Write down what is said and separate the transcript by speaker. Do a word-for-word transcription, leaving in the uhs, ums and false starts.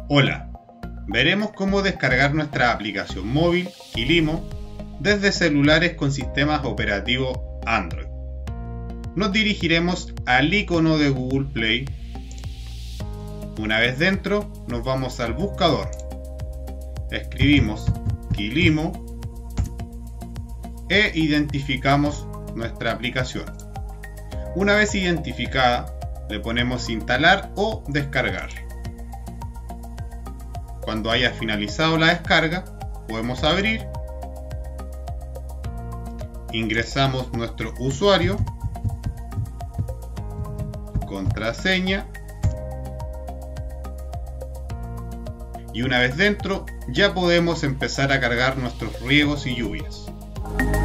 Speaker 1: Hola, veremos cómo descargar nuestra aplicación móvil Quilimo desde celulares con sistemas operativos Android. Nos dirigiremos al icono de Google Play. Una vez dentro, nos vamos al buscador. Escribimos Quilimo e identificamos nuestra aplicación. Una vez identificada, le ponemos instalar o descargar. Cuando haya finalizado la descarga, podemos abrir, ingresamos nuestro usuario, contraseña, y una vez dentro ya podemos empezar a cargar nuestros riegos y lluvias.